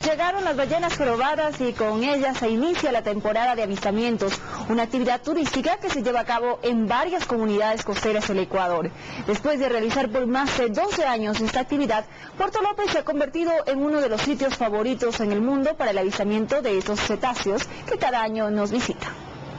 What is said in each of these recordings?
Llegaron las ballenas jorobadas y con ellas se inicia la temporada de avistamientos, una actividad turística que se lleva a cabo en varias comunidades costeras del Ecuador. Después de realizar por más de 12 años esta actividad, Puerto López se ha convertido en uno de los sitios favoritos en el mundo para el avistamiento de estos cetáceos que cada año nos visitan.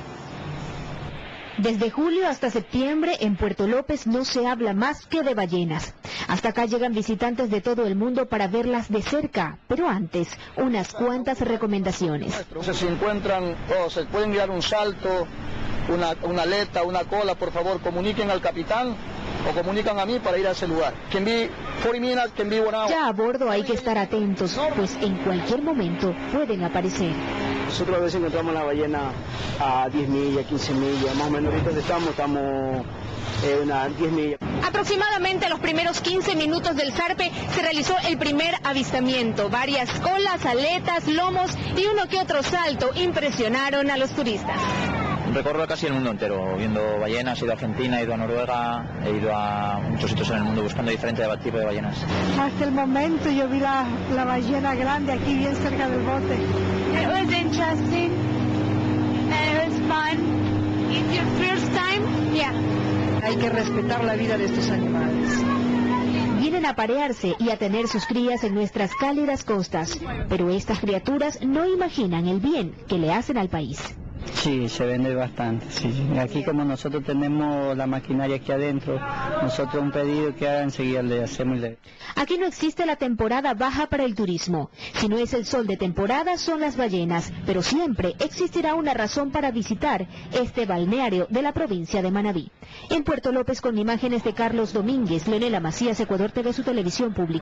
Desde julio hasta septiembre en Puerto López no se habla más que de ballenas. Hasta acá llegan visitantes de todo el mundo para verlas de cerca, pero antes, unas cuantas recomendaciones. Si encuentran o se pueden enviar un salto, una aleta, una cola, por favor comuniquen al capitán o comunican a mí para ir a ese lugar. Ya a bordo hay que estar atentos, pues en cualquier momento pueden aparecer. Nosotros a veces encontramos la ballena a 10 millas, 15 millas, más o menos ahorita estamos unas 10 millas. Aproximadamente a los primeros 15 minutos del zarpe se realizó el primer avistamiento. Varias colas, aletas, lomos y uno que otro salto impresionaron a los turistas. Recorro casi el mundo entero, viendo ballenas, he ido a Argentina, he ido a Noruega, he ido a muchos sitios en el mundo buscando diferentes tipos de ballenas. Hasta el momento yo vi la ballena grande aquí bien cerca del bote. It was interesting and it was fun. It's your first time? Yeah. Hay que respetar la vida de estos animales. Vienen a parearse y a tener sus crías en nuestras cálidas costas, pero estas criaturas no imaginan el bien que le hacen al país. Sí, se vende bastante, sí. Aquí como nosotros tenemos la maquinaria aquí adentro, nosotros un pedido que hagan enseguida le hacemos. Aquí no existe la temporada baja para el turismo. Si no es el sol de temporada, son las ballenas, pero siempre existirá una razón para visitar este balneario de la provincia de Manabí. En Puerto López, con imágenes de Carlos Domínguez, Leonela Macías, Ecuador TV, su televisión pública.